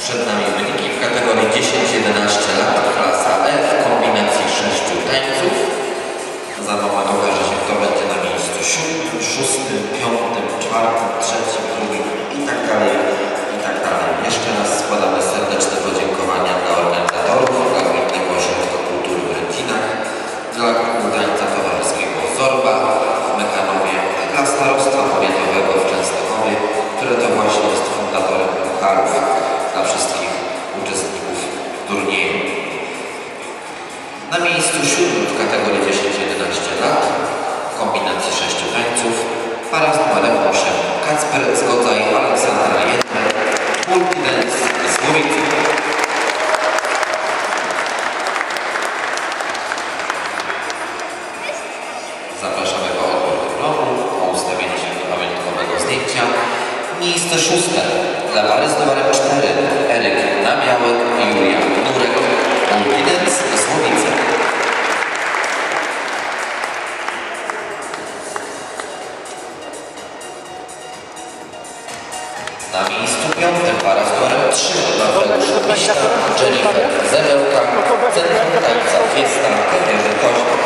Przed nami wyniki w kategorii 10-11 lat, klasa F, kombinacji 6 tańców. Za moment okaże się, kto będzie na miejscu 7., 6., 5., 4., 3., 2. i tak dalej, i tak dalej. Jeszcze raz składamy serdeczne podziękowania dla organizatorów, dla Gminnego Ośrodka Kultury w Ręcinach, dla klubu tańca towarzyskiego Zorba w Mechanowie, dla starostwa powiatowego w Częstochowie, które to właśnie jest fundatorem pucharów dla wszystkich uczestników turnieju. Na miejscu 7. w kategorii 10-11 lat, w kombinacji 6 tańców, para z numerem 8, Kacper Zgodza i Aleksandra Jedne, Multidance z Głowicy. Zapraszamy po odbiór dyplomu, o ustawienie się do pamiątkowego zdjęcia. Miejsce 6. dla pary z numerem 4, Eryk Nabiałek i Julia Nurek, Multidance z Głowicy. Na miejscu 5. para z numerem 3, Mateusz Wiśna, Jennifer Zebełka, Centrum Tańca Fiesta w Wieży Koźle.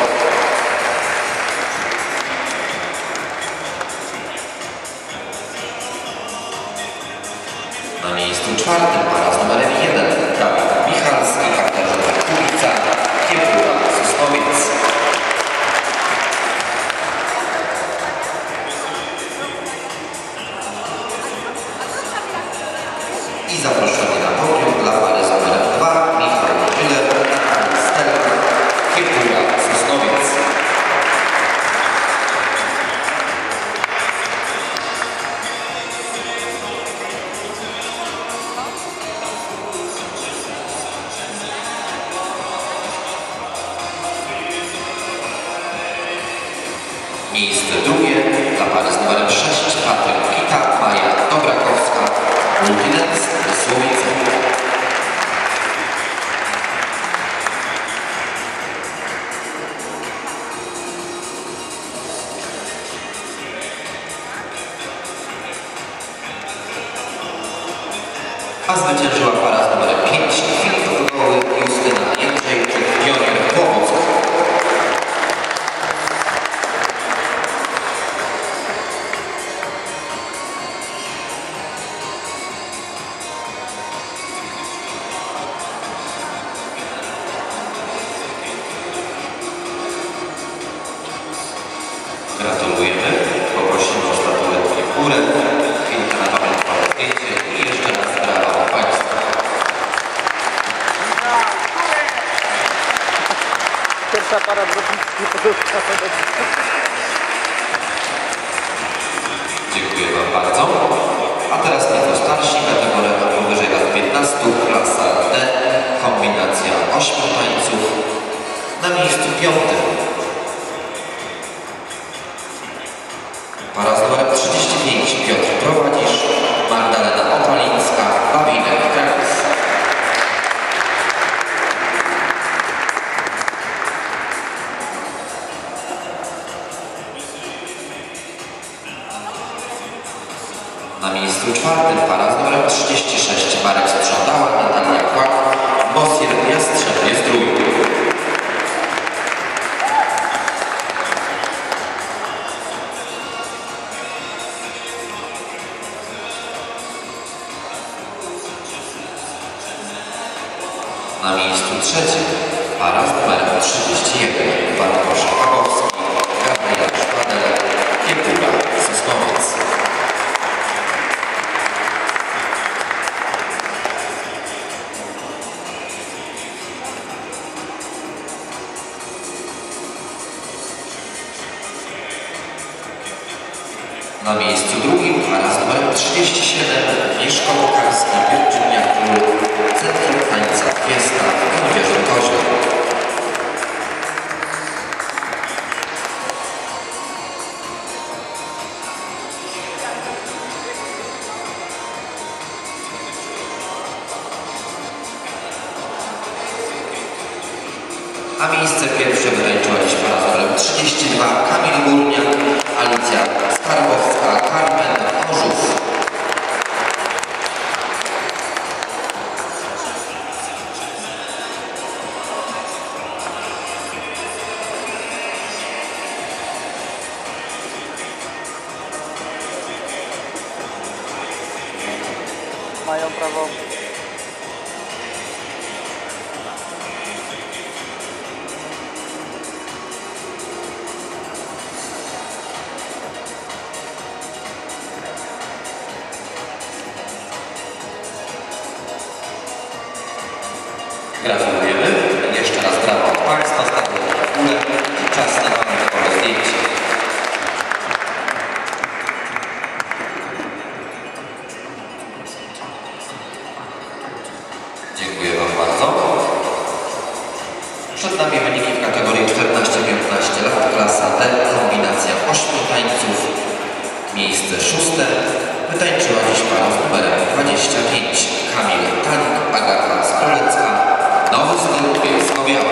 Na miejscu 4. para z numerem 1, Dawid Michalski, Katarzyna Kubica, Kiepura Sosnowiec. I zaproszony na podium dla pary z numerem 2, Michał Tyle, Stella, Kiepura Sosnowiec. Miejsce 2. dla pary z numerem 6, Patryk Kita, Maja Dobrakowska, Multidance z Słowicy. A zwyciężyła para z numerem 5, Filip Goły, Justyna Jędrzejczyk, Pionier Powock. Gratulujemy. Poprosimy o statuetkę w górę. Chwilkę na pamiątkowe zdjęcie i jeszcze raz brawa dla Państwa. Pierwsza para Dziękuję Wam bardzo. A teraz nieco starsi, kategoria powyżej lat 15, klasa D, kombinacja 8 tańców. Na miejscu 5. para z numerem 35, Piotr Prowadzisz, Magdalena Opalińska, Babinek Krakus. Na miejscu 4. para z numerem 36, Marek Sprzątała, Natalia Kłak, Bosier Jastrzębie Zdrój. Na miejscu 3. para z numerem 31, Bartosz Pawłowski, Gabriela Szpadel, Kiepura Sosnowiec. Na miejscu 2. para z numerem 37, Mieszko Łukarski, Virginia Król, Centrum Tańca Fiesta w Wieży Koźle. A miejsce pierwsze wyręczyła dziś para z numerem 32, Kamil Górniak, Alicja Skarbowska, Carmen Orzów. mają prawo. Gratulujemy. Jeszcze raz brawo od Państwa. Statuetki w górę i czas na pamiątkowe zdjęcie. Dziękuję Wam bardzo. Przed nami wyniki w kategorii 14-15 lat. Klasa D. Kombinacja 8 tańców. Miejsce 6. Wytańczyła dziś para z numerem 25. Kamil Talik, Agata Skrolecka. Nowy styl Bielsko-Biała.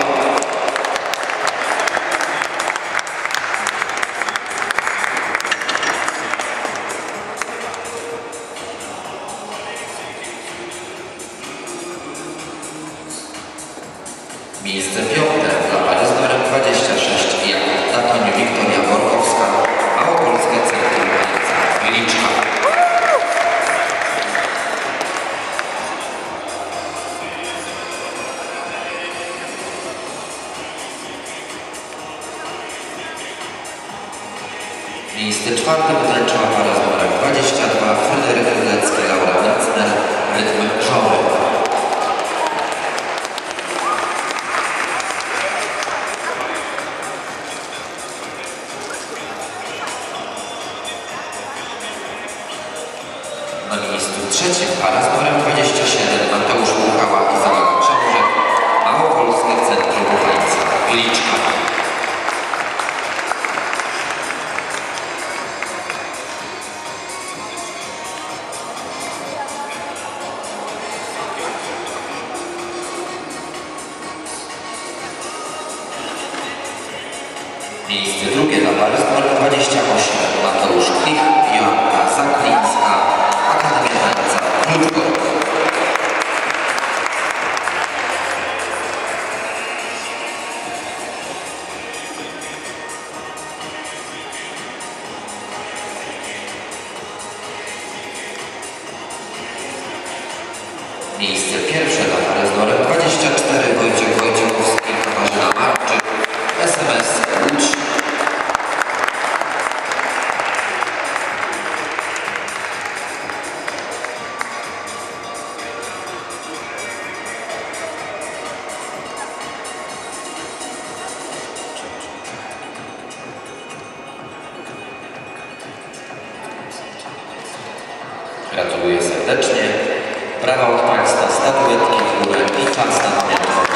Miejsce 5. dla pary z numerem 26. Jakub Datoń, Wiktoria Borkowska. Małopolskie Centrum Tańca Wieliczka. Miejsce 4. wytańczyła para z numerem 22. Fryderyk Rydlecki, Laura Metzner. Rytm żoły. Na miejscu 3. para z numerem 27. Mateusz Buchała i Izabela Książek. Małopolskie Centrum Tańca Wieliczka. Miejsce 2. dla pary z numerem 28. Mateusz Klich, Joanna Zaklińska, Akademia Tańca Kluczków. Miejsce 1. dla pary z numerem 24. Wojciech Wojciechowski, Katarzyna Marczyk, SMS Łódź. Gratuluję serdecznie. Brawa od Państwa, statuetki w górę i czas na pamiątkę.